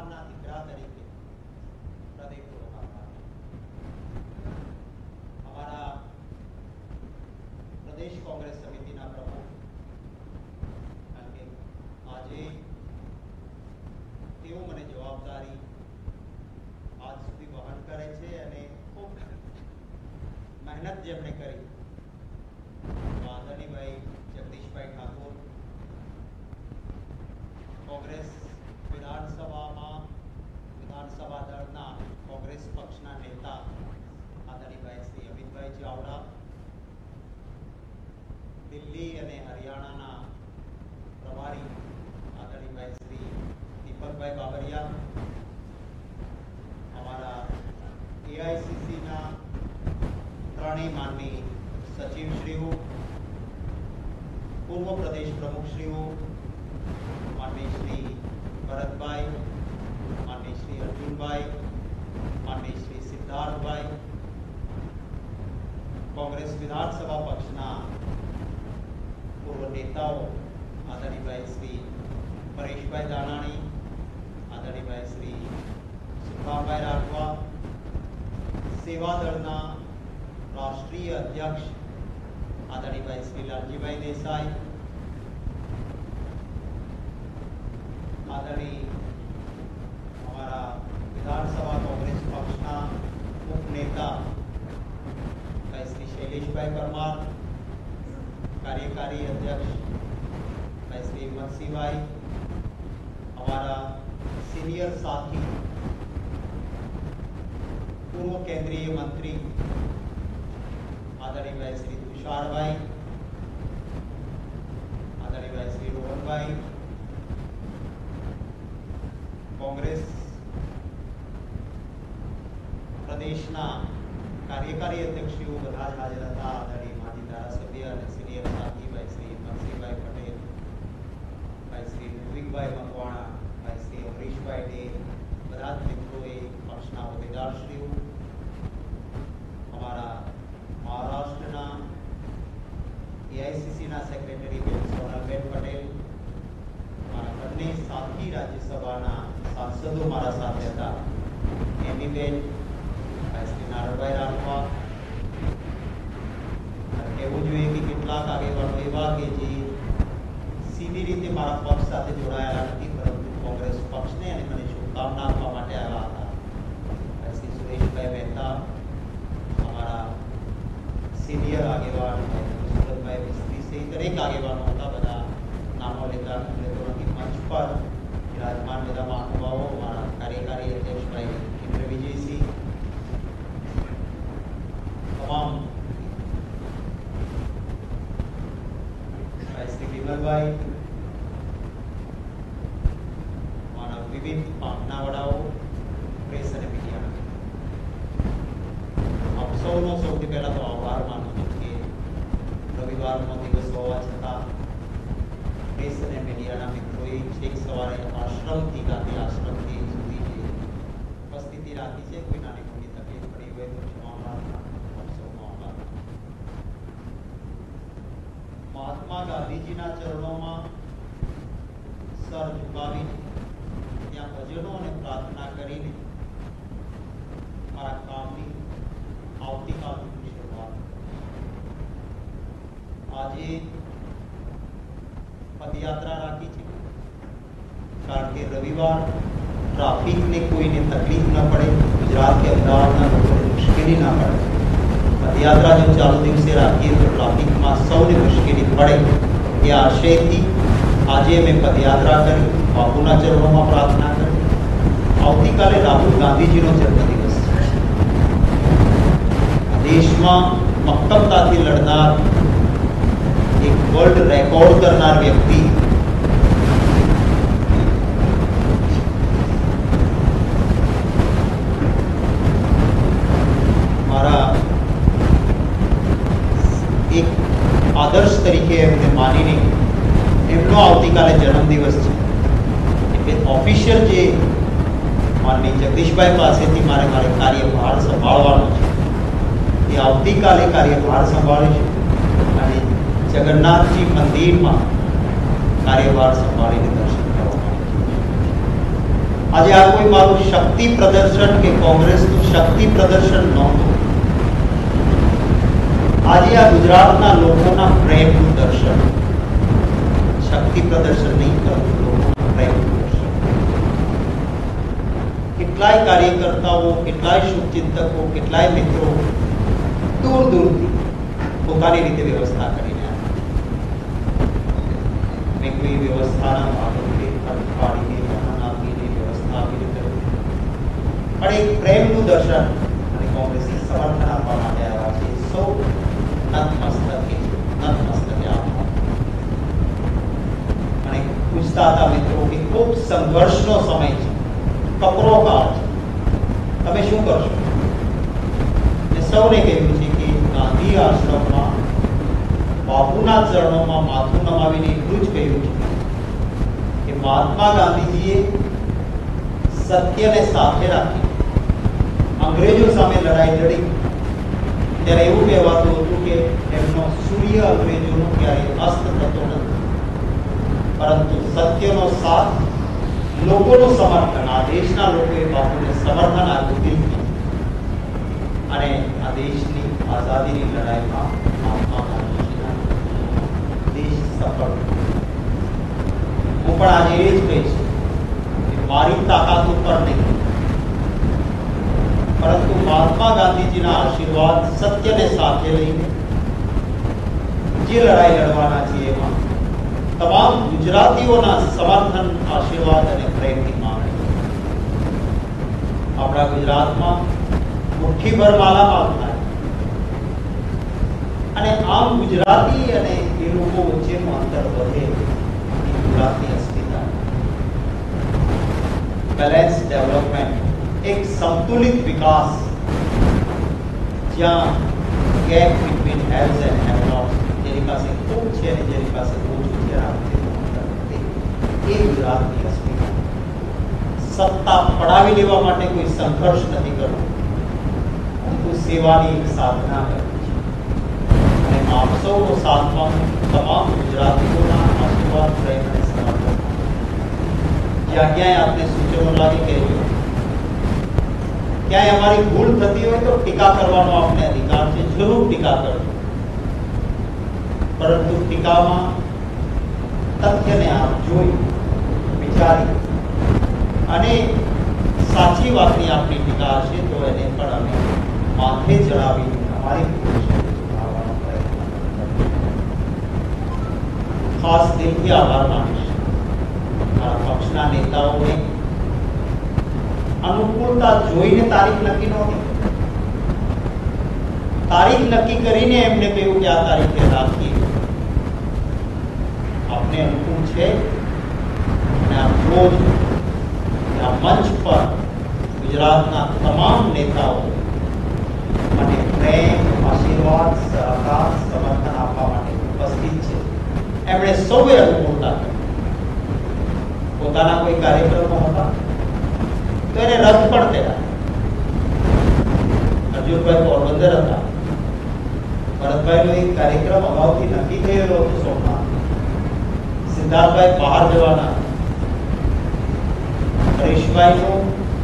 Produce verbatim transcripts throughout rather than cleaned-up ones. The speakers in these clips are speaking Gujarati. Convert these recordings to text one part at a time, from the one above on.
ગામના દીકરા તરીકે હૃદયપૂર્વક આભાર. અમારા પ્રદેશ કોંગ્રેસ સમિતિના પ્રમુખ, કારણ કે આજે તેઓ મને જવાબદારી આજ સુધી વહન કરે છે અને ખૂબ મહેનત જેમણે કરી, આદરણીભાઈ જગદીશભાઈ ઠાકોર, કોંગ્રેસ વિધાનસભામાં વિધાનસભા દળના કોંગ્રેસ પક્ષના નેતા આદરણીભાઈ શ્રી અમિતભાઈ ચાવડા, દિલ્હી અને હરિયાણાના પ્રભારી આદરણીભાઈ શ્રી દીપકભાઈ બાબરિયા, અમારા એઆઈસીસીના ત્રણેય માનની સચિવશ્રીઓ, પૂર્વ પ્રદેશ પ્રમુખશ્રીઓ, માનનીય શ્રી ભરતભાઈ, માનનીય શ્રી અર્જુનભાઈ, માનનીય શ્રી સિદ્ધાર્થભાઈ, કોંગ્રેસ વિધાનસભા પક્ષના પૂર્વ નેતાઓ આદરણીભાઈ શ્રી પરેશભાઈ દાનાણી, આદરણીભાઈ શ્રી સુખરામભાઈ રાઠવા, સેવા દળના રાષ્ટ્રીય અધ્યક્ષ આદરણીભાઈ શ્રી લાલજીભાઈ દેસાઈ, આદરણીય અમારા વિધાનસભા કોંગ્રેસ પક્ષના ઉપનેતા ભાઈ શ્રી શૈલેષભાઈ પરમાર, કાર્યકારી અધ્યક્ષ ભાઈ શ્રી હિંમતસિંહભાઈ, અમારા સિનિયર સાથી પૂર્વ કેન્દ્રીય મંત્રી આદરણીભાઈ શ્રી તુષારભાઈ, આદરણીભાઈ શ્રી રોહનભાઈ, કોંગ્રેસ પ્રદેશના કાર્યકારી અધ્યક્ષીઓ બધા જ હાજર હતા, આદરણીય માજી ધારાસભ્ય અને સિનિયર સાથી ભાઈ શ્રી હિંમતસિંહભાઈ પટેલ, ભાઈ શ્રી ઋત્વિકભાઈ મકવાણા, ભાઈ શ્રી અમરીશભાઈ ડે, બધા જ મિત્રોએ, પક્ષના હોદ્દેદારશ્રીઓ, અમારા મહારાષ્ટ્રના એઆઈસીસીના સેક્રેટરી બેન સોનલબેન પટેલ, મારા બંને સાથી રાજ્યસભાના સાંસદો મારા સાથે હતા, એમીબેન, ભાઈ શ્રી નારણભાઈ રાઠવા. કહેવું જોઈએ કે કેટલાક આગેવાનો એવા કે જે સીધી રીતે મારા પક્ષ સાથે જોડાયેલા નથી, પરંતુ કોંગ્રેસ પક્ષને અને મને શુભકામના આપવા માટે આવ્યા હતા. ભાઈ શ્રી સુરેશભાઈ મહેતા, અમારા સિનિયર આગેવાન સુરતભાઈ મિસ્ત્રી સહિત દરેક આગેવાનો હતા, બધા નામો લેતા લેતો નથી. મંચ પર વિરાજમાન બધા મહાનુભાવો, અમારા કાર્યકારી અધ્યક્ષ ભાઈ ઇન્દ્ર વિજયસિંહ, તમામ ભાઈ શ્રી વિમલભાઈ, અમારા વિવિધ પાંખના વડાઓ, પ્રેસ અને મીડિયા, આપ સૌનો સૌથી પહેલા તો આભાર માનું છું કે રવિવારનો દિવસ હોવા છતાં પ્રેસ અને મીડિયાના મિત્રોએ છેક સવારે આશ્રમથી ગાંધી આશ્રમથી સુધી જે ઉપસ્થિતિ રાખી છે. કોઈ નાની મોટી તકલીફ પડી હોય તો ક્ષમા પ્રાર્થના. આપ સૌનો આભાર. મહાત્મા ગાંધીજીના ચરણોમાં સર ઝુકાવીને ત્યાં ભજનો અને પ્રાર્થના કરીને મારા કામની આવતીકાલની શરૂઆત. આજે પદયાત્રા રાખી છે કારણ કે રવિવાર ટ્રાફિકને કોઈને તકલીફ ન પડે, ગુજરાત કે અમદાવાદના લોકોને મુશ્કેલી ના પડે. પદયાત્રા જો ચાલુ દિવસે રાખીએ તો ટ્રાફિકમાં સૌને મુશ્કેલી પડે એ આશયથી આજે મેં પદયાત્રા કરી, બાપુના ચરણોમાં પ્રાર્થના કરી. આવતીકાલે રાહુલ ગાંધીજીનો જન્મદિવસ છે. દેશમાં મક્કમતાથી લડનાર, એક વર્લ્ડ રેકોર્ડ કરનાર વ્યક્તિ, મારા એક આદર્શ તરીકે એમને માનીને એમનો આવતીકાલે જન્મદિવસ છે એટલે ઓફિશિયલ જે માનની જગદીશભાઈ પાસેથી મારે મારે કાર્યભાર સંભાળવાનો છે એ આવતીકાલે કાર્યભાર સંભાળીશું અને જગન્નાથજી મંદિરમાં કાર્યભાર સંભાળીને દર્શન કરવા માટે. આજે આ કોઈ મારું શક્તિ પ્રદર્શન કે કોંગ્રેસનું શક્તિ પ્રદર્શન નહોતું. આજે આ ગુજરાતના લોકોના પ્રેમનું દર્શન. શક્તિ પ્રદર્શન નહીં કરતું, લોકોના પ્રેમનું દર્શન. કેટલાય કાર્યકર્તાઓ, કેટલાય શુભચિંતકો, કેટલાય મિત્રો દૂર દૂરથી પોતાની રીતે વ્યવસ્થા કરીને આવ્યા. મેં કોઈ વ્યવસ્થાના ભાગરૂપે ખર્ચ પાડીને વાહન આપીને વ્યવસ્થા આપીને કર્યું, પણ એક પ્રેમનું દર્શન અને કોંગ્રેસને સમર્થન આપવા માટે આવ્યા છે. સૌ નતમસ્તકે નતમસ્તકે આભાર. અને પૂછતા હતા મિત્રો કે ખૂબ સંઘર્ષનો સમય છે, કપરો કાળ છે, તમે શું કરશો? સૌને કહ્યું છે કે ગાંધી આશ્રમમાં બાપુના ચરણોમાં માથું નમાવીને એટલું જ કહ્યું છે કે મહાત્મા ગાંધીજીએ સત્યને સાથે રાખી અંગ્રેજો સામે લડાઈ લડી ત્યારે એવું કહેવાતું હતું કે એમનો સૂર્ય અંગ્રેજોનો ક્યારેય અસ્ત થતો નથી, પરંતુ સત્યનો સાથ, લોકોનું સમર્થન, આ દેશના લોકોએ બાપુને સમર્થન આપ્યું દિલથી અને આ દેશની આઝાદીની લડાઈમાં મહાત્મા ગાંધીજીના દેશ સફળ. હું પણ આજે એ જ કહીશ કે મારી તાકાત ઉપર નહીં, પરંતુ મહાત્મા ગાંધીજીના આશીર્વાદ, સત્યને સાથે લઈને જે લડાઈ લડવાના છે એમાં તમામ ગુજરાતીઓના સમર્થન, આશીર્વાદ અને પ્રેમની માંગણી. આપણા ગુજરાતમાં મુઠ્ઠીભર માલામાલ થાય અને આમ ગુજરાતી અને એ લોકો વચ્ચેનું અંતર વધે. ગુજરાતની અસ્મિતા, બેલેન્સ ડેવલપમેન્ટ, એક સંતુલિત વિકાસ જ્યાં gap between haves and have nots, જેની પાસે ખૂબ છે અને જેની પાસે ઓછું છે, એ ગુજરાતની અસ્મિતા. સત્તા પડાવી લેવા માટે કોઈ સંઘર્ષ નથી કરવો, સેવાની એક સાધના કરવી છે. અને આપ સૌનો સાથમાં તમામ ગુજરાતીઓના આશીર્વાદ, પ્રેમ અને સમર્થન. જ્યાં ક્યાંય આપને સૂચનો લાગે કહેજો, ક્યાંય અમારી ભૂલ થતી હોય તો ટીકા કરવાનો આપને અધિકાર છે, જરૂર ટીકા કરજો, પરંતુ ટીકામાં તથ્યને આપ જોઈ વિચારી અને સાચી વાતની આપણી ટીકા હશે તો એને પણ અમે માથે ચડાવીને અમારી સુધારવાનો પ્રયત્ન. ખાસ દિલથી આભાર માનીશ મારા પક્ષના નેતાઓને. અનુકૂળતા જોઈને તારીખ નક્કી નહોતી, તારીખ નક્કી કરીને એમને કહ્યું કે આ તારીખે રાખીએ. આપને અનુકૂળ છે અને આપ રોજ આ મંચ પર ગુજરાતના તમામ નેતાઓ અને પ્રેમ, આશીર્વાદ, સહકાર, સમર્થન આપવા માટે ઉપસ્થિત છે. એમણે સૌએ અનુકૂળતા કરી. પોતાના કોઈ કાર્યક્રમો હતા તો એને રદ પણ થયા. અર્જુનભાઈ પોરબંદર હતા, ભરતભાઈનો એક કાર્યક્રમ અગાઉથી નક્કી થયેલો હતો સોમનાથ. સિદ્ધાર્થભાઈ બહાર જવાના, હરીશભાઈનું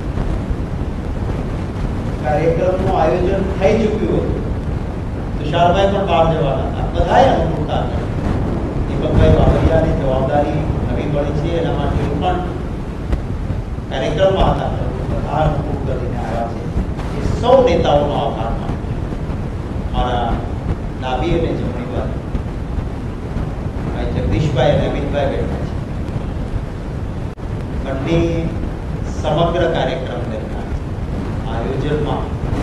કાર્યક્રમનું આયોજન થઈ ચૂક્યું હતું, તુષારભાઈ પણ બહાર જવાના હતા. બધાએ અનુકૂળતા કરી. દીપકભાઈ બાબરિયાની જવાબદારી નવી પડી છે, એના માટે પણ કાર્યક્રમમાં હતા, બધા અનુકૂળ કરીને આવ્યા છે. એ સૌ નેતાઓનો આભાર માનું. મારા ડાબી અને જમણી બાજુ જગદીશભાઈ અને અમિતભાઈ બેઠા છે. બંને સમગ્ર કાર્યક્રમ દરમિયાન આયોજનમાં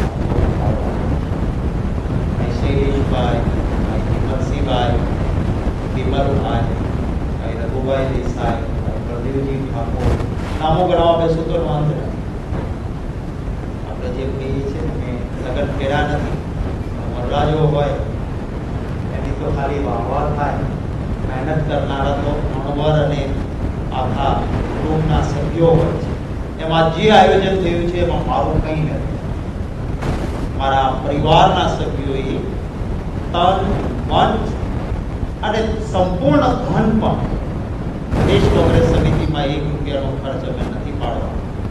શૈલેષભાઈ, હિંમતસિંહભાઈ, વિમલભાઈ, રઘુભાઈ દેસાઈ, પ્રદેવજી ઠાકોર, નામો ગણાવવા બેસું તો વાંધો નથી. આપણે જે કહીએ છીએ ને લગ્ન કર્યા નથી, વરરાજો હોય એની તો ખાલી વાહવાહ થાય. મહેનત કરનારા તો અણવર અને આખા કુટુંબના સભ્યો હોય છે. એમાં જે આયોજન થયું છે એમાં મારું કંઈ નથી. મારા પરિવારના સભ્યોએ તન, મન અને સંપૂર્ણ ધન પણ પ્રદેશ કોંગ્રેસ સમિતિમાં એક રૂપિયાનો ખર્ચ અમે નથી પાડવાનો.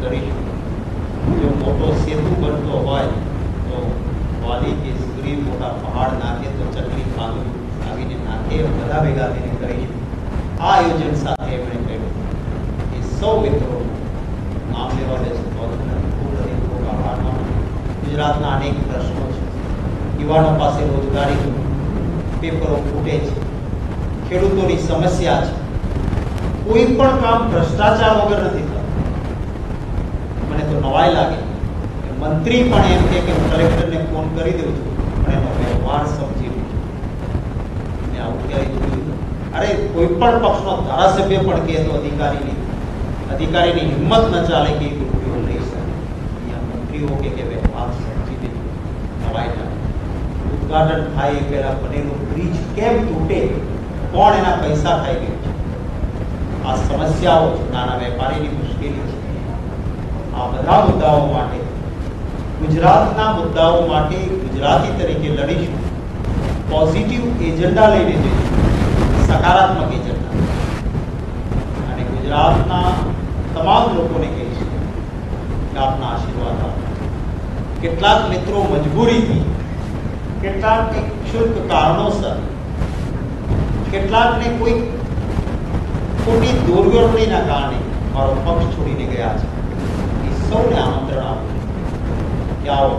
કરીશું. જો મોટો સેતુ બનતો હોય તો વાલી કે સુગ્રીવ મોટા પહાડ નાખે તો ચકલી પાલું આવીને નાખે, બધા ભેગા થઈને કરીશું. આ આયોજન સાથે એમણે કહ્યું કે સૌ મિત્રો નામ લેવા બેસું તો ખૂબ હૃદય ખૂબ આભાર માનું. ગુજરાતના અનેક પ્રશ્નો છે, યુવાનો પાસે રોજગારી પેપરો ફૂટે છે, ખેડૂતોની સમસ્યા છે, કોઈ પણ કામ ભ્રષ્ટાચાર વગર નથી થતું. મને તો નવાઈ લાગે કે મંત્રી પણ એમ કે હું કલેક્ટરને ફોન કરી દઉં છું પણ એનો વ્યવહાર સમજી લઉં છું. મેં આવું ક્યારેય જોયું? અરે કોઈ પણ પક્ષનો ધારાસભ્ય પણ કહે તો અધિકારીની અધિકારીની હિંમત ન ચાલે કે એ રૂપિયો લઈ શકે. અહીંયા મંત્રીઓ કે કે વ્યવહાર સમજી લેજો. નવાઈ લાગે. ઉદઘાટન થાય એ પહેલા બનેલો બ્રિજ કેમ તૂટે, કોણ એના પૈસા ખાઈ ગયું છે? આ સમસ્યાઓ નાના વેપારીની મુશ્કેલી છે. આ બધા મુદ્દાઓ માટે, ગુજરાતના મુદ્દાઓ માટે ગુજરાતી તરીકે લડીશું. પોઝિટિવ એજન્ડા લઈને જઈશું, સકારાત્મક એજન્ડા. અને ગુજરાતના તમામ લોકોને કહીશું કે આપના આશીર્વાદ આપો. કેટલાક મિત્રો મજબૂરીથી, કેટલાક ક્ષુલ્ક કારણોસર, કેટલાકને કોઈ ખોટી દોરવણીના કારણે મારો પક્ષ છોડીને ગયા છે. એ સૌને આમંત્રણ આપું કે આવો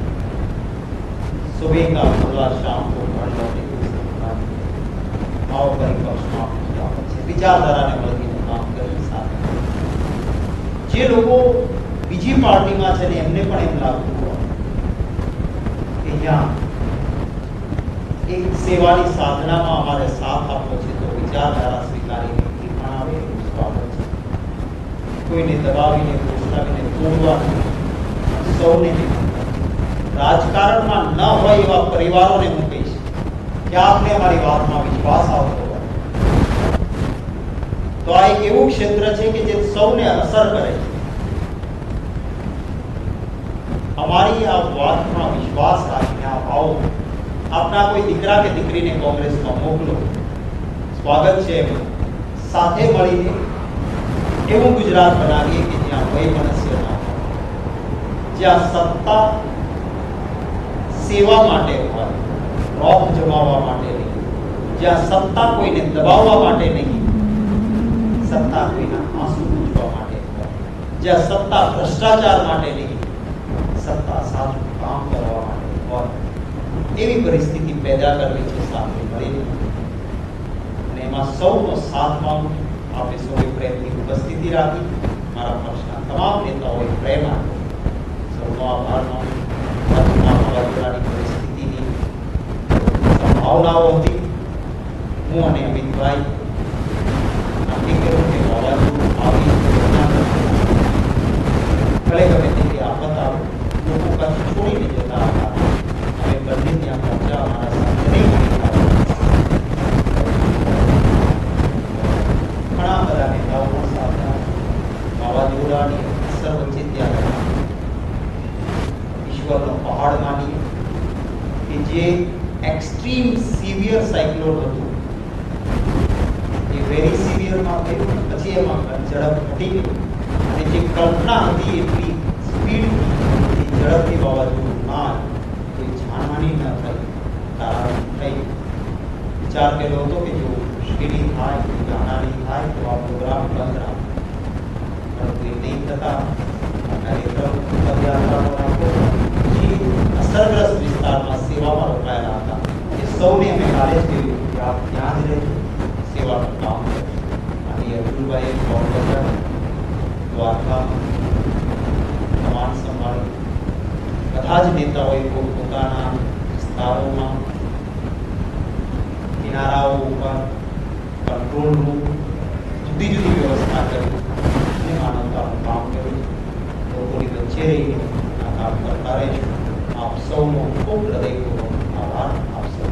સુબહ કા ભલા શામ કો ઘર લौटे આવો પરિપક્ષમાં સ્વાગત છે. વિચારધારાને મળીને કામ કરી સાથે જે લોકો બીજી પાર્ટીમાં છે ને એમને પણ એમ લાગતું હોય કે અહીંયા એક સેવાની સાધનામાં અમારે સાથ આપવો છે તો વિચારધારા સ્વીકારીને કોઈને દબાવીને ઘોષણાવીને તોડવાનું સૌને રાજકારણમાં ન હોય એવા પરિવારોને હું કહીશ કે આપને અમારી વાતમાં વિશ્વાસ આવતો હોય તો આ એક એવું ક્ષેત્ર છે કે જે સૌને અસર કરે છે. અમારી આ વાતમાં વિશ્વાસ રાખીને આપ આવો. આપના કોઈ દીકરા કે દીકરીને કોંગ્રેસમાં મોકલો, સ્વાગત છે. સાથે મળીને એવું ગુજરાત બનાવીએ કે જ્યાં વૈમનસ્ય ના હોય, જ્યાં સત્તા સેવા માટે હોય, રોપ જમાવવા માટે નહીં, જ્યાં સત્તા કોઈને દબાવવા માટે નહીં, સત્તા કોઈના આંસુ પૂછવા માટે હોય, જ્યાં સત્તા ભ્રષ્ટાચાર માટે નહીં, સત્તા સાચું કામ કરવા માટે હોય, એવી પરિસ્થિતિ પેદા કરવી છે સાથે મળીને. અને એમાં સૌનો સાથ માંગુ. આપે સૌએ પ્રેમની ઉપસ્થિતિ રાખી. મારા પક્ષના તમામ નેતાઓએ પ્રેમ આપ્યો. સૌનો આભાર માનું. વાવાઝોડાની પરિસ્થિતિની સંભાવનાઓ હતી. હું અને અમિતભાઈ નક્કી કર્યું કે વાવાઝોડું આવી ભલે ગમે તેવી આફત આવે, લોકો કચ્છ છોડીને જતા હતા. અમે બંને ત્યાં પહોંચ્યા. અમારા સાથે નહીં ઘણા બધા નેતાઓના સાથે વાવાઝોડાની અસર વચ્ચે ત્યાં ઈશ્વરનો પહાડ માનીએ કે જે એક્સ્ટ્રીમ સિવિયર સાયક્લોન હતું એ વેરી સિવિયરમાં થયું, પછી એમાં ઝડપ ઘટી ગઈ અને જે કલ્પના હતી એટલી સ્પીડથી ઝડપથી વાવાઝોડું ના કોઈ જાનહાની ન થઈ, કારણ થઈ. વિચાર કર્યો હતો કે જો મુશ્કેલી થાય, જાનહાની થાય તો આ પ્રોગ્રામ બંધ રાખો, પરંતુ એ નહીં થતા અસરગ્રસ્ત વિસ્તારમાં સેવામાં રોકાયેલા હતા એ સૌને અમે કાલે જ કહ્યું કે આપ ત્યાં જ રહેજો, સેવાનું કામ કરો. અને અબ્દુલભાઈએ ભાવનગર, દ્વારકા કમાન સંભાળી. બધા જ નેતાઓએ પોતપોતાના વિસ્તારોમાં, કિનારાઓ ઉપર, કંટ્રોલ રૂમ, જુદી જુદી વ્યવસ્થા કરી અને માનવતાનું કામ કર્યું. લોકોની વચ્ચે રહીને આ કામ કરતા રહીશું. આપ સૌનો ખૂબ હૃદયપૂર્વક આભાર. આપ સૌ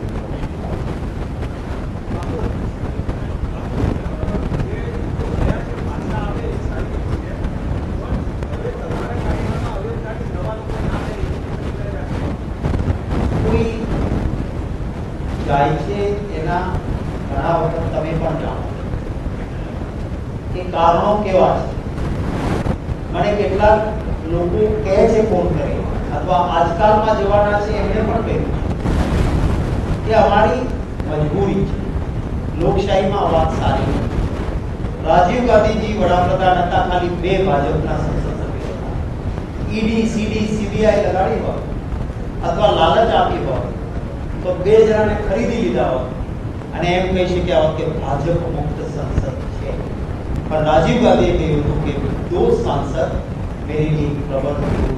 કોઈ જાય છે એના ઘણા વખત તમે પણ જાણો કે કારણો કેવા છે. મને કેટલાક લોકો કહે છે ફોન કરી અથવા આજકાલમાં જવાના છે એમને પણ કહ્યું કે અમારી મજબૂરી છે, લોકશાહીમાં વાત સારી નથી. રાજીવ ગાંધીજી વડાપ્રધાન હતા, ખાલી બે ભાજપના સંસદ સભ્યો હતા. ઈડી સીડી સીબીઆઈ લગાડી હોત અથવા લાલચ આપી હોત તો બે જણાને ખરીદી લીધા હોત અને એમ કહી શક્યા હોત કે ભાજપ મુક્ત સંસદ છે. પણ રાજીવ ગાંધીએ કહ્યું હતું કે દો સાંસદ મેરી लिए प्रबल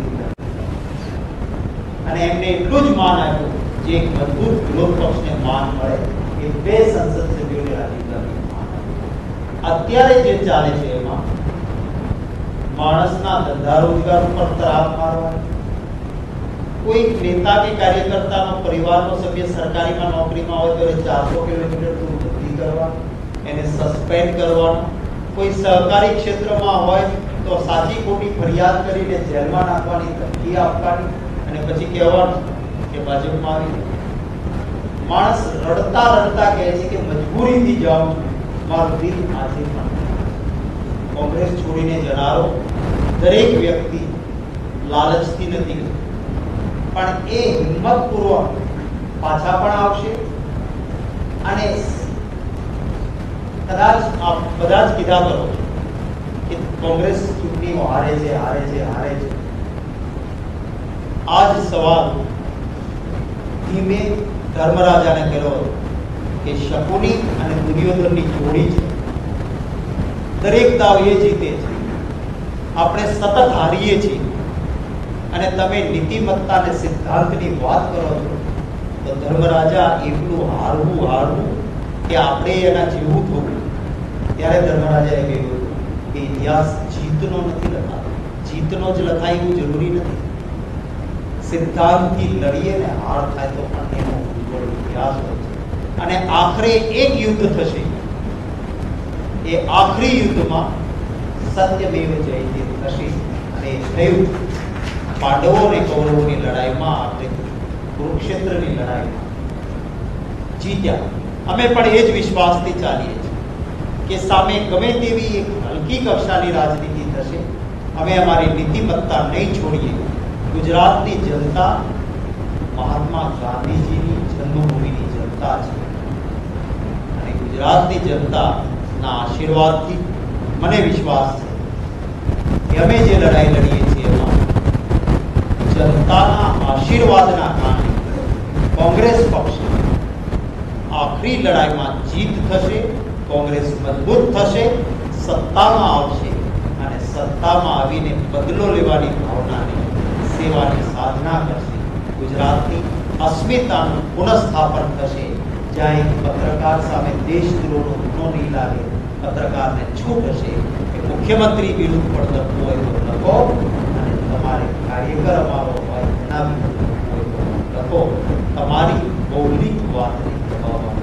અને એમને એટલું જ માન આપ્યું જે એક મજબૂત વિરોધ પક્ષને માન મળે એ બે સંસદ સભ્યોને રાજીવ ગાંધી માન આપ્યું. અત્યારે જે ચાલે છે એમાં માણસના ધંધા રોજગાર ઉપર તરાપ મારવાની, કોઈ નેતા કે કાર્યકર્તાનો પરિવારનો સભ્ય સરકારીમાં નોકરીમાં હોય તો એને ચારસો કિલોમીટર દૂર બદલી કરવાનો, એને સસ્પેન્ડ કરવાનો, કોઈ સહકારી ક્ષેત્રમાં હોય તો સાચી ખોટી ફરિયાદ કરીને જેલમાં નાખવાની ધમકી આપવાની અને પછી કહેવાનું કે ભાજપમાં આવી. માણસ રડતા રડતા કહે છે કે મજબૂરીથી જાઉં છું, મારું દિલ આજે પણ. કોંગ્રેસ છોડીને જનારો દરેક વ્યક્તિ લાલચથી નથી, પણ એ હિંમતપૂર્વક પાછા પણ આવશે અને કદાચ આપ બધા જ કીધા કરો કે કોંગ્રેસ ચૂંટણીઓ હારે છે હારે છે હારે છે. આજ સવાલ ધીમે ધર્મરાજાને કર્યો કે શકુની અને દુર્યોધનની જોડી છે, દરેક દાવ એ જીતે છે, આપણે સતત હારીએ છીએ અને તમે નીતિમત્તા અને સિદ્ધાંતની વાત કરો છો તો ધર્મરાજા એટલું હારવું હારવું કે આપણે એના જેવું થવું. ત્યારે ધર્મરાજાએ કહ્યું કે ઇતિહાસ જીતનો નથી લખાતો, જીતનો જ લખાય એવું જરૂરી નથી. સિદ્ધાંતથી લડીએ ને હાર થાય તો પણ એનો ઉજ્જવળ ઇતિહાસ હોય છે. અને આખરે એક યુદ્ધ થશે, એ આખરી યુદ્ધમાં સત્યમેવ જયતે થશે અને એ થયું પાંડવો અને કૌરવોની લડાઈમાં, આપણે કુરુક્ષેત્રની લડાઈમાં જીત્યા. અમે પણ એ જ વિશ્વાસથી ચાલીએ છીએ કે સામે ગમે તેવી એક હલકી કક્ષાની રાજનીતિ થશે, અમે અમારી નીતિમત્તા નહીં છોડીએ. ગુજરાતની જનતા મહાત્મા ગાંધીજીની જન્મભૂમિની જનતા છે અને ગુજરાતની જનતાના આશીર્વાદથી મને વિશ્વાસ છે કે અમે જે લડાઈ લડીએ છીએ એમાં જનતાના આશીર્વાદના કારણે કોંગ્રેસ પક્ષ આખરી લડાઈમાં જીત થશે, કોંગ્રેસ મજબૂત થશે, સત્તામાં આવશે અને સત્તામાં આવીને બદલો લેવાની ભાવનાને, સેવાની સાધના કરશે. ગુજરાતની અસ્મિતાનું પુનઃસ્થાપન થશે, જ્યાં એક પત્રકાર સામે દેશદ્રોહનો ગુનો નહીં લાગે, પત્રકારને છૂટ હશે કે મુખ્યમંત્રી વિરુદ્ધ પણ લખવું હોય તો લખો અને તમારે કાર્યકર અમારો હોય એના વિરુદ્ધ હોય તો લખો. તમારી મૌલિક વાતને દબાવવા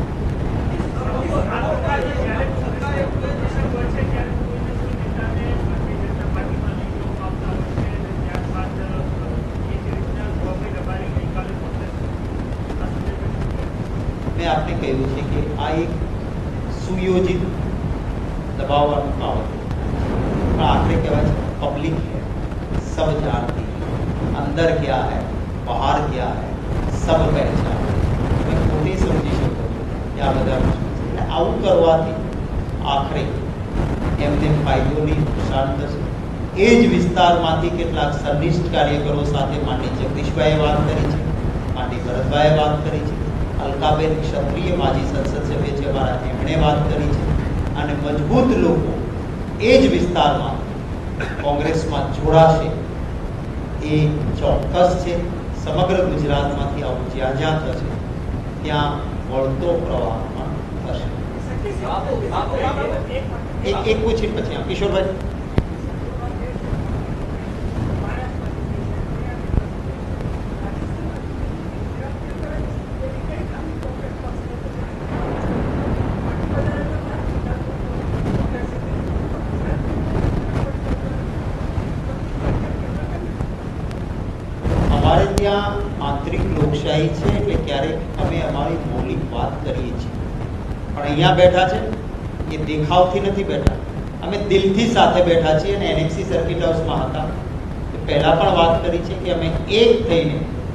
મેં આપને કહ્યું છે કે આ એક સુયોજિત દબાવવાનું કામ હતું, પણ આખરે કહેવાય છે પબ્લિક है, सब जानती है, अंदर क्या है बाहर क्या है सब पहचान. मैं ખોટી સમજી શકું કે આ બધા આવું કરવાથી આખરે એમને ફાયદો નહીં, નુકસાન થશે. એ જ વિસ્તારમાંથી કેટલાક સનિષ્ઠ કાર્યકરો સાથે માંડી જગદીશભાઈએ વાત કરી છે, માંડી ભરતભાઈએ વાત કરી છે, અલકાબેન ક્ષત્રિય માજી સંસદ સભ્ય છે અમારા, એમણે વાત કરી છે અને મજબૂત લોકો એ જ વિસ્તારમાં કોંગ્રેસમાં જોડાશે એ ચોક્કસ છે. સમગ્ર ગુજરાતમાંથી આવું જ્યાં જ્યાં થશે ત્યાં વળતો પ્રવાહમાં થશે. એક એક પૂછી પછી આ કિશોરભાઈ ત્યાં આંતરિક લોકશાહી છે એટલે ક્યારેક અમે અમારી મૌલિક વાત કરીએ છીએ, પણ અહીંયા બેઠા છે એ દેખાવથી નથી બેઠા, અમે દિલથી સાથે બેઠા છીએ અને એનએફસી સર્કિટ હાઉસમાં હતા પહેલા પણ વાત કરી છે કે અમે એક થઈને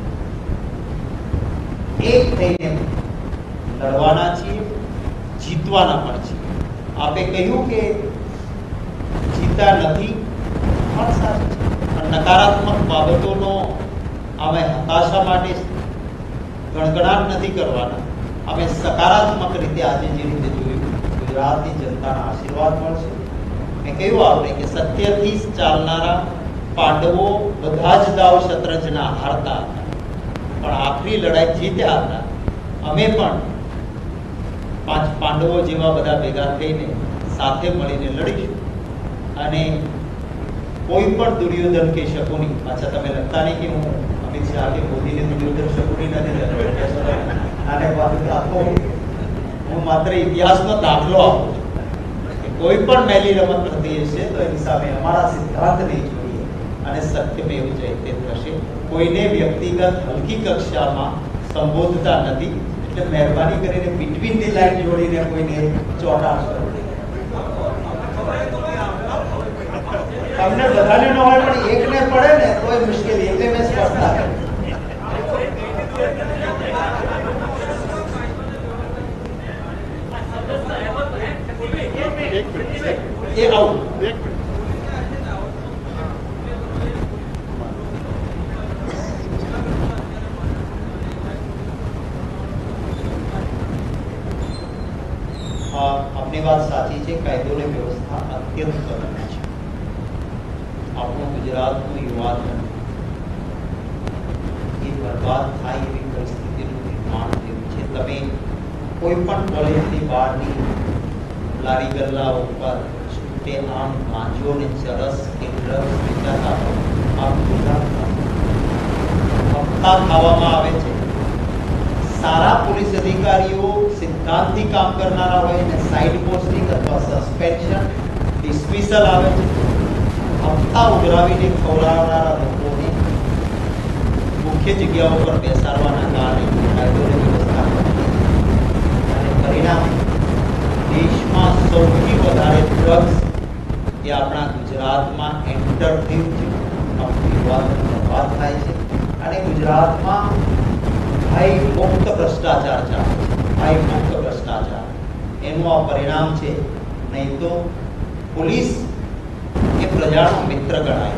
એક થઈને લડવાના છીએ, જીતવાના પણ છીએ. આપે કહ્યું કે જીતા નથી પણ સાચું છે, પણ નકારાત્મક બાબતોનો અમે હતાશા માટે ગણગણાટ નથી કરવાના. અમે સકારાત્મક રીતે આજે જે રીતે જોયું ગુજરાતની જનતાના આશીર્વાદ મળશે. મેં કહ્યું આપણે કે સત્યથી ચાલનારા પાંડવો બધા જ દાવ શતરંજના હારતા હતા, પણ આખરી લડાઈ જીત્યા હતા. અમે પણ પાંચ પાંડવો જેવા બધા ભેગા થઈને સાથે મળીને લડીશું. અને કોઈ પણ દુર્યોધન કે શકુની, પાછા તમે લખતા નહીં કે હું અમિત શાહ કે મોદીને દુર્યોધન શકુની નથી લખતો, અને હું માત્ર ઇતિહાસનો દાખલો આપું છું કે કોઈ પણ મેલી રમત થતી હશે તો એની સામે અમારા સિદ્ધાંત નહીં જોઈએ અને સત્યમેવ જયતે થશે. કોઈને વ્યક્તિગત હલકી કક્ષામાં સંબોધતા નથી, એટલે મહેરબાની કરીને બિટવીન ધી લાઈન જોડીને કોઈને ચોંટાડશો. તમને બધાને ન હોય પણ એકને પડે ને તો એ મુશ્કેલી, એટલે મેં સ્પષ્ટતા કરી. એ આવું આપની વાત સાચી છે. કાયદો અને વ્યવસ્થા અત્યંત કડક છે. આપણું ગુજરાતનું યુવાધન એ બરબાદ થાય એવી પરિસ્થિતિનું નિર્માણ થયું છે. તમે કોઈ પણ કોલેજની બહારની લારી ગલ્લા ઉપર છૂટે આમ ગાંજો ને ચરસ કે ડ્રગ્સ વેચાતા આ ગુજરાતમાં હપ્તા ખાવામાં આવે છે. સારા પોલીસ અધિકારીઓ સિદ્ધાંતથી કામ કરનારા હોય ને સાઇડ પોસ્ટિંગ અથવા સસ્પેન્શન ડિસમિસલ આવે છે. હપ્તા ઉઘરાવીને ખવડાવનારા લોકોને મુખ્ય જગ્યાઓ પર બેસાડવાના કારણે કાયદોની વ્યવસ્થા અને પરિણામ દેશમાં સૌથી વધારે ડ્રગ્સ એ આપણા ગુજરાતમાં એન્ટર થયું છે. આપણું યુવાધન બરબાદ થાય છે અને ગુજરાતમાં ભાઈ મુક્ત ભ્રષ્ટાચાર ચાલે છે. ભાઈ મુક્ત ભ્રષ્ટાચાર એનું આ પરિણામ છે. નહીં તો પોલીસ એ પ્રજાનો મિત્ર ગણાય.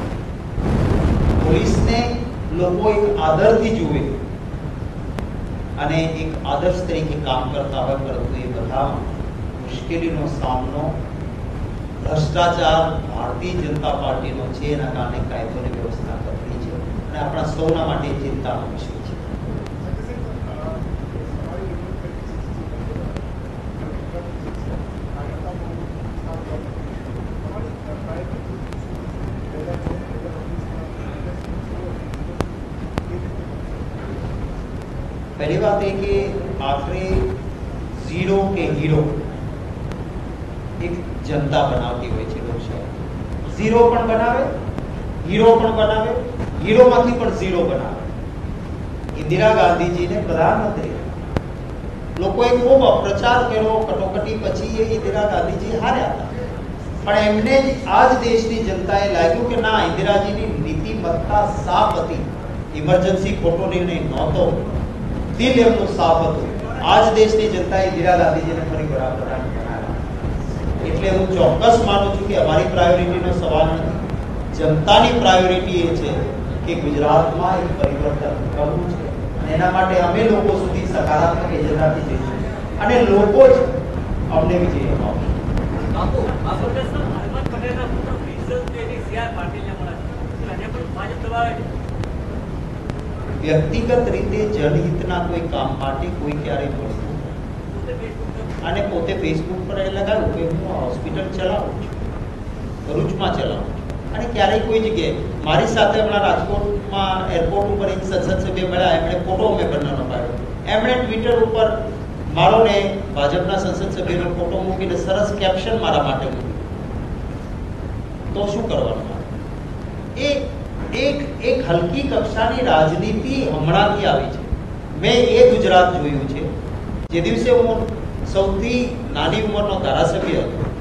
પોલીસને લોકો એક આદરથી જુએ અને એક આદર્શ તરીકે કામ કરતા હોય, પરંતુ એ બધા મુશ્કેલીનો સામનો ભ્રષ્ટાચાર ભારતીય જનતા પાર્ટીનો છે. એના કારણે કાયદોની વ્યવસ્થા કથળી છે અને આપણા સૌના માટે ચિંતાનો વિષય છે. पहली बात है कि आखिरी जीरो के हीरो एक जनता बनाती हुई है. लोकशाही जीरो पण बनावे, हीरो पण बनावे, हीरो માંથી પણ ઝીરો બનાવે. ઇન્દિરા ગાંધીજીને પ્રધાનમંત્રી લોકોએ ખૂબ પ્રચાર કર્યો, કટોકટી પછી એ ઇન્દિરા ગાંધીજી હાર્યા હતા. પણ એમને આ જ દેશની જનતાએ લાગ્યું કે ના, ઇન્દિરાજીની નીતિમત્તા સાફ હતી, ઇમરજન્સી ખોટો નિર્ણય નહોતો, દિલ એમનું સાફ હતું. આ જ દેશની જનતાએ ઇન્દિરા ગાંધીજીને ફરી વડાપ્રધાન બનાવ્યા. એટલે હું ચોક્કસ માનું છું કે અમારી પ્રાયોરિટીનો સવાલ નથી. જનતાની પ્રાયોરિટી એ છે કે ગુજરાતમાં એક પરિવર્તન કરવું છે અને એના માટે અમે લોકો સુધી સકારાત્મક એજન્ડાથી જઈશું અને લોકો જ અમને વિજય અપાવશે. વ્યક્તિગત રીતે જનહિતના કોઈ કામ માટે કોઈ ક્યારેય બોલતું અને પોતે ફેસબુક પર એ લગાવ્યું કે હું હોસ્પિટલ ચલાવું છું, ભરૂચમાં ચલાવું છું. અને ક્યારેય કોઈ જગ્યાએ મારી સાથે હમણાં રાજકોટમાં એરપોર્ટ ઉપર એક સંસદ સભ્ય મળ્યા, એમણે ફોટો અમે બંનેનો પાડ્યો. એમણે ટ્વિટર ઉપર મારો ને ભાજપના સંસદ સભ્યનો ફોટો મૂકીને સરસ કેપ્શન મારા માટે મૂક્યું. તો શું કરવાનું? એ એક એક હલકી કક્ષાની રાજનીતિ હમણાંથી આવી છે. મેં એ ગુજરાત જોયું છે જે દિવસે હું સૌથી નાની ઉંમરનો ધારાસભ્ય હતો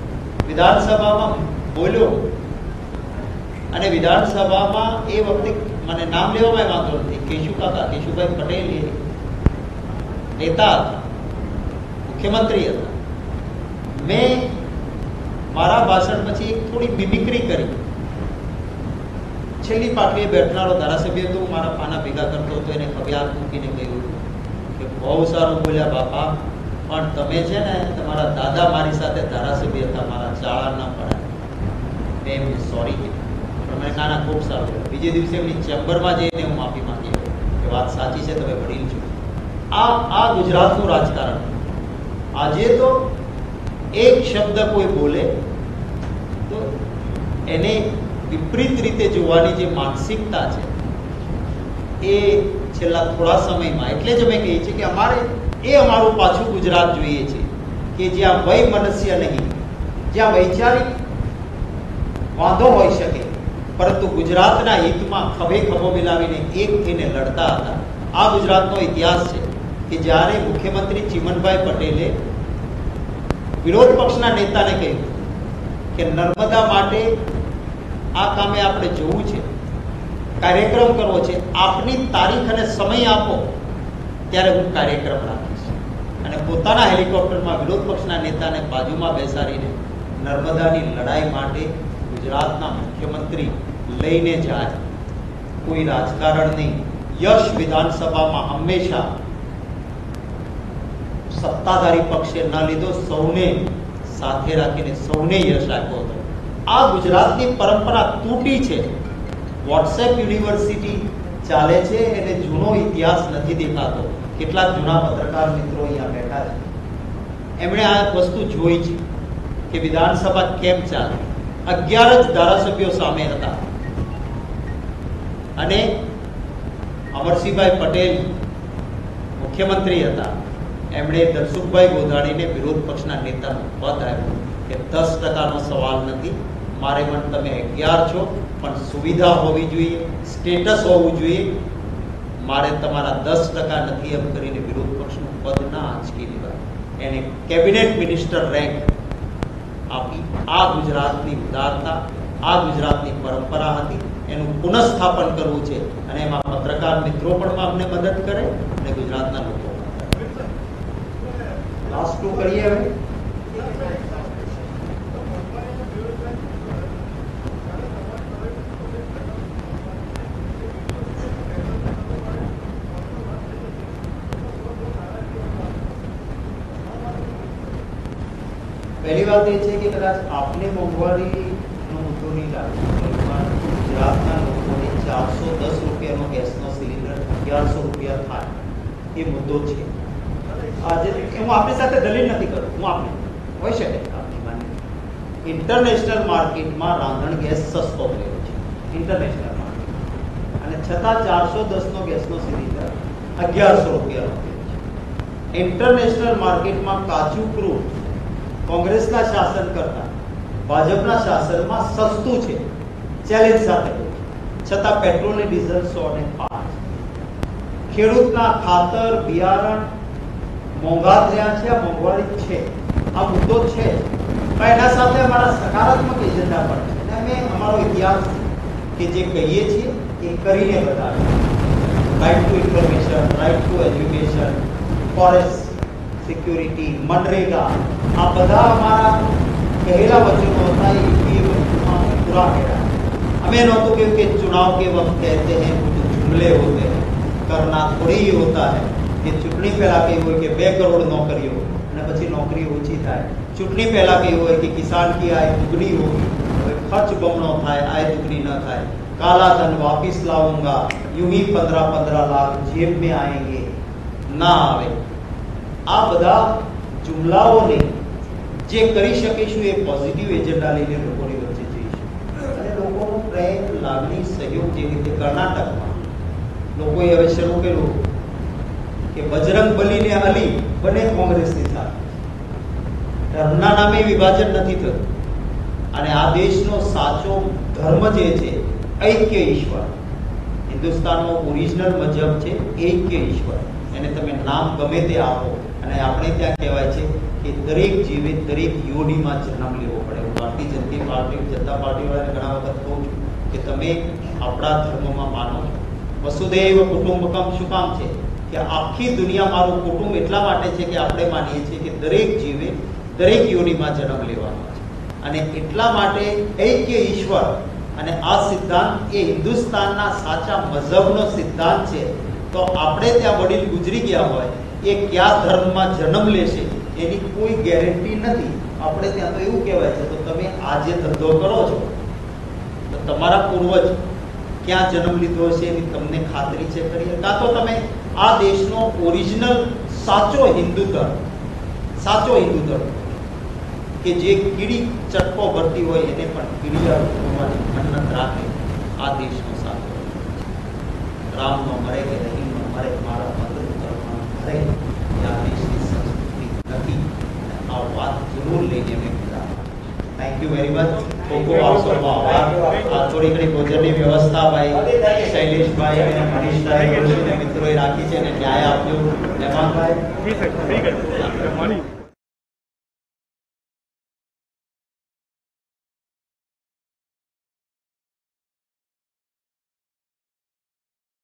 વિધાનસભામાં બોલ્યો અને વિધાનસભામાં એ વખતે મને નામ લેવામાં વાંધો નથી, કેશુ કાકા કેશુભાઈ પટેલ એ નેતા હતા, મુખ્યમંત્રી હતા. મેં મારા ભાષણ પછી એક થોડી મિમિક્રી કરી. છેલ્લી પાટલીએ બેઠનારો ધારાસભ્ય તો મારા પાના ભેગા કરતો હતો, એને ખભ્યાત મૂકીને કહ્યું કે બહુ સારું બોલ્યા બાપા, પણ તમે છે ને તમારા દાદા મારી સાથે ધારાસભ્ય હતા, મારા ચાળા ના પડાય. મેં એમને સોરી કીધું, પણ મેં નાના ખૂબ સારું બોલ્યા. બીજે દિવસે એમની ચેમ્બરમાં જઈને હું માફી માંગી કે વાત સાચી છે, તમે વડીલ છો. આ આ ગુજરાતનું રાજકારણ. આજે તો એક શબ્દ કોઈ બોલે તો એને વિપરીત રીતે જોવાની જે માનસિકતા છે એ છેલ્લા થોડા સમયમાં, એટલે જ અમે કહીએ છીએ કે અમારે એ અમારું પાછું ગુજરાત જોઈએ છે કે જ્યાં વય મનસ્ય નહીં, જ્યાં વૈચારિક વાંધો હોઈ શકે, પરંતુ ગુજરાતના હિતમાં ખભે ખભો મિલાવીને એક થઈને લડતા હતા. આ ગુજરાતનો ઇતિહાસ છે કે જ્યારે મુખ્યમંત્રી ચીમનભાઈ પટેલે વિરોધ પક્ષના નેતાને કહ્યું કે નર્મદા માટે આ કામે આપણે જોવું છે, કાર્યક્રમ કરવો છે, આપની તારીખ અને સમય આપો ત્યારે હું કાર્યક્રમ રાખીશ. અને પોતાના હેલિકોપ્ટરમાં વિરોધ પક્ષના નેતાને બાજુમાં બેસાડીને નર્મદાની લડાઈ માટે ગુજરાતના મુખ્યમંત્રી લઈને જાય. કોઈ રાજકારણ નહીં. યશ વિધાનસભામાં હંમેશા સત્તાધારી પક્ષે ન લીધો, સૌને સાથે રાખીને સૌને યશ આપ્યો હતો. આ ગુજરાતની પરંપરા તૂટી છે. વોટ્સએપ યુનિવર્સિટી ચાલે છે એટલે જૂનો ઇતિહાસ નથી દેખાતો. કેટલાક જૂના પત્રકાર મિત્રો અહીંયા બેઠા છે, એમણે આ વસ્તુ જોઈ છે કે વિધાનસભા કેમ ચાલે. અગિયાર જ ધારાસભ્યો સામે હતા અને અમરસિંહભાઈ પટેલ મુખ્યમંત્રી હતા. એમણે ધનસુખભાઈ ગોધાણીને વિરોધ પક્ષના નેતાનું પદ આપ્યું કે દસ ટકાનો સવાલ નથી, મારે પણ તમે અગિયાર છો, પણ સુવિધા હોવી જોઈએ, સ્ટેટસ હોવું જોઈએ, મારે તમારા દસ ટકા નથી એમ કરીને વિરોધ પક્ષનું પદ ના આંચકી લેવાય, એને કેબિનેટ મિનિસ્ટર રેન્ક આપી. આ ગુજરાતની ઉદારતા, આ ગુજરાતની પરંપરા હતી, એનું પુનઃસ્થાપન કરવું છે અને એમાં પત્રકાર મિત્રો પણ અમને મદદ કરે અને ગુજરાતના લોકો. લાસ્ટ ટુ કરીએ હવે. પહેલી વાત એ છે કે કદાચ આપને મોંઘવારીનો મુદ્દો નહીં લાગે, ગુજરાતના લોકોને ચારસો દસ રૂપિયાનો ગેસનો સિલિન્ડર અગિયારસો રૂપિયા થાય એ મુદ્દો છે. આજે હું આપણી સાથે દલીલ નથી કરું, હું આપને હોઈ શકે આપની માન્ય ઇન્ટરનેશનલ માર્કેટમાં રાંધણ ગેસ સસ્તો થયો છે, ઇન્ટરનેશનલ માર્કેટ, અને છતાં ચારસો દસ નો ગેસનો સિલિન્ડર અગિયારસો રૂપિયાનો થયો છે. ઇન્ટરનેશનલ માર્કેટમાં કાચું ક્રૂડ કોંગ્રેસના શાસન કરતા ભાજપના શાસનમાં સસ્તું છે, ચેલેન્જ સાથે, છતાં પેટ્રોલ અને ડીઝલ સો ને પાંચ. ખેડૂતના ખાતર બિયારણ મોંઘા થયા છે, આ મોંઘવારી છે, આ મુદ્દો છે, પણ એના સાથે અમારા સકારાત્મક એજન્ડા પણ છે. અને અમે અમારો ઇતિહાસ કે જે કહીએ છીએ એ કરીને બતાવીએ. Right to information, right to education, forest security, MNREGA, આ બધા અમારા કહેલા वचनों હતા, એ પૂરા કર્યા. हमें नौतों के, के चुनाव के वक्त कहते हैं कुछ जुमले होते हैं, करना थोड़ी ही होता है कि चूंटणी पहला कही हो कि બે કરોડ નોકરીઓ અને પછી નોકરી ઓછી થાય. ચૂંટણી પહેલા કહ્યું હોય કે કિસાન की आय दुगनी होगी, હવે ખર્ચ બમણો થાય, આય દુગની ન થાય. काला धन वापिस लाऊंगा, यूं ही पंद्रह पंद्रह लाख जेब में आएंगे, ना આવે. આ બધા જુમલાઓને જે કરી શકીશું એ પોઝિટિવ એજન્ડા લઈને લોકોની વચ્ચે જઈશું. અને લોકોનો પ્રેમ, લાગણી, સહયોગ, જે રીતે કર્ણાટકમાં લોકોએ હવે શરૂ કર્યું કે બજરંગ બલી ને અલી બંને કોંગ્રેસની સાથે, ધર્મના નામે વિભાજન નથી થતું. અને આ દેશનો સાચો ધર્મ જે છે ઐક્ય ઈશ્વર, હિન્દુસ્તાનનો ઓરિજિનલ મજહબ છે ઐક્ય ઈશ્વર. એને તમે નામ ગમે તે આપો, અને આપણે ત્યાં કહેવાય છે કે કે દરેક જીવે દરેક યોનિમાં જન્મ લેવો પડે. હું ભારતીય જનતા પાર્ટી જનતા પાર્ટીવાળાને ઘણા વખત કહું છું કે તમે આપણા ધર્મમાં માનો છો. વસુદૈવ કુટુંબકમ શું કામ છે કે આખી દુનિયા મારું કુટુંબ એટલા માટે છે કે આપણે માનીએ છીએ કે દરેક જીવે દરેક યોનિમાં જન્મ લેવાનો છે. અને એટલા માટે ઐક્ય ઈશ્વર અને આ સિદ્ધાંત એ હિન્દુસ્તાનના સાચા મઝહબનો સિદ્ધાંત છે. તો આપણે ત્યાં વડીલ ગુજરી ગયા હોય એ કયા ધર્મમાં જન્મ લેશે એની કોઈ ગેરંટી નથી. આપણે ત્યાં તો એવું કહેવાય છે તો તમે આ જે ધંધો કરો છો તો તમારા પૂર્વજ ક્યાં જન્મ લીધો હશે એની તમને ખાતરી છે ખરી? કાં તો તમે આ દેશનો ઓરિજિનલ સાચો હિન્દુ ધર્મ સાચો હિન્દુ ધર્મ કે જે કીડી ચટકો ભરતી હોય એને પણ કીડિયા હોવાની મન્નત રાખે આ દેશનો સાચો. રામનો મરે કે રહીમનો મરે, મારા મધુર મરે આ દેશની સંસ્કૃતિ નથી. આ વાત જરૂર લઈને મેં કીધા. Thank you very much. ખૂબ ખૂબ આપ સૌનો આભાર. આ થોડી ઘણી ભોજનની વ્યવસ્થા ભાઈ શૈલેષભાઈ અને મનીષભાઈ મિત્રોએ રાખી છે અને ન્યાય આપ્યો. મહેમાનભાઈ